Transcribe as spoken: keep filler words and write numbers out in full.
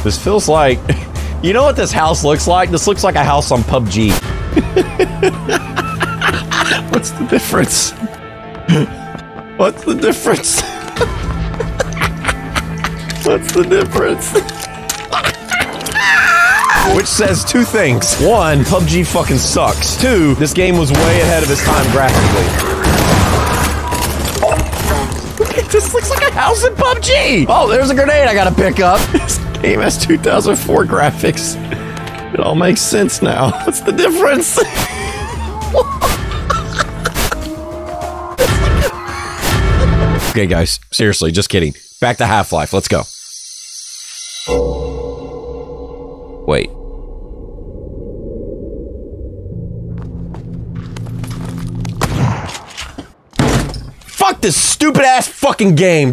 This feels like... You know what this house looks like? This looks like a house on P U B G. What's the difference? What's the difference? What's the difference? Which says two things. One, P U B G fucking sucks. Two, this game was way ahead of its time graphically. This looks like a house in P U B G! Oh, there's a grenade I gotta pick up. This game has two thousand four graphics. It all makes sense now. What's the difference? Okay, guys. Seriously, just kidding. Back to Half-Life. Let's go. Wait. Fuck this stupid-ass fucking game!